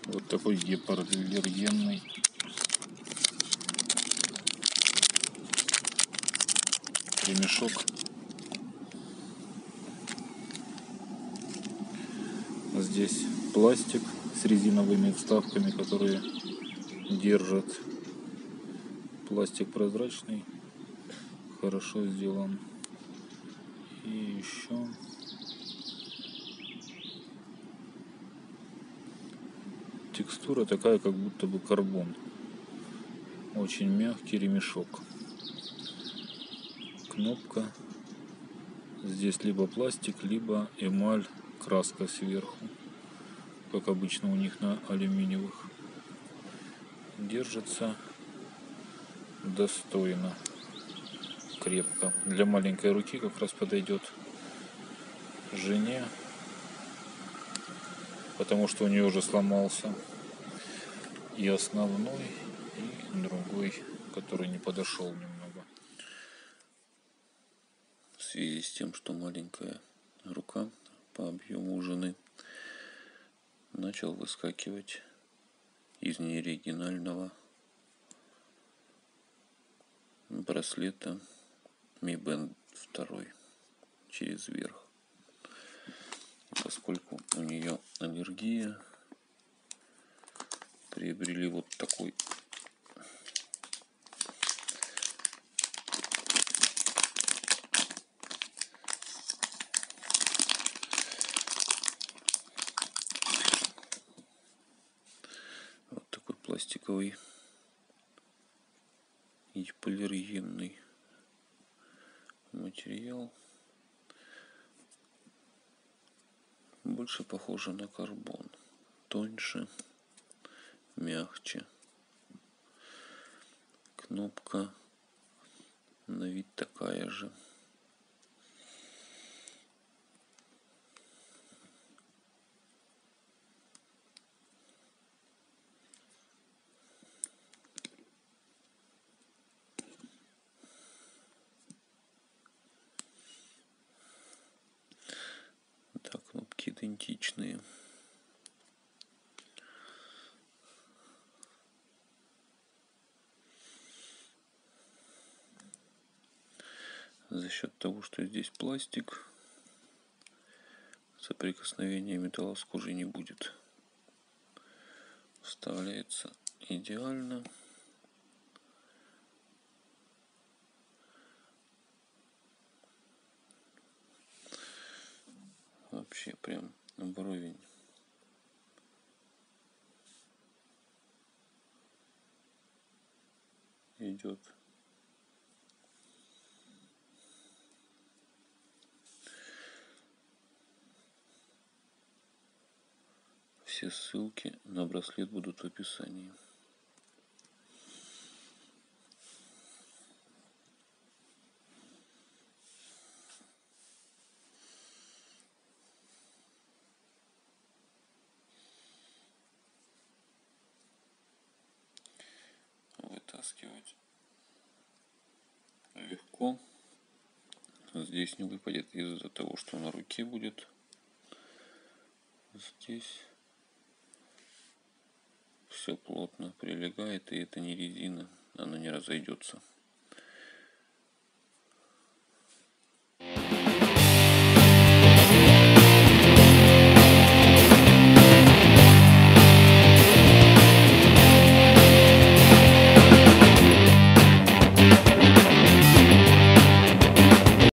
Вот такой гипоаллергенный ремешок. Здесь пластик с резиновыми вставками, которые держат. Пластик прозрачный, хорошо сделан. И еще текстура такая, как будто бы карбон. Очень мягкий ремешок. Кнопка. Здесь либо пластик, либо эмаль, краска сверху, как обычно у них на алюминиевых. Держится достойно, крепко. Для маленькой руки как раз подойдет жене, потому что у нее уже сломался и основной, и другой, который не подошел немного. В связи с тем, что маленькая рука по объему у жены, начал выскакивать из неоригинального браслета Mi Band 2 через верх. Поскольку у нее аллергия, приобрели вот такой пластиковый гипоаллергенный материал. Больше похоже на карбон. Тоньше, мягче. Кнопка на вид такая же. Да, кнопки идентичные. За счет того, что здесь пластик, соприкосновения металла с кожей не будет. Вставляется идеально. Вообще прям вровень. Идет. Все ссылки на браслет будут в описании. Вытаскивать легко. Здесь не выпадет из-за того, что на руке будет. Здесь все плотно прилегает, и это не резина, она не разойдется.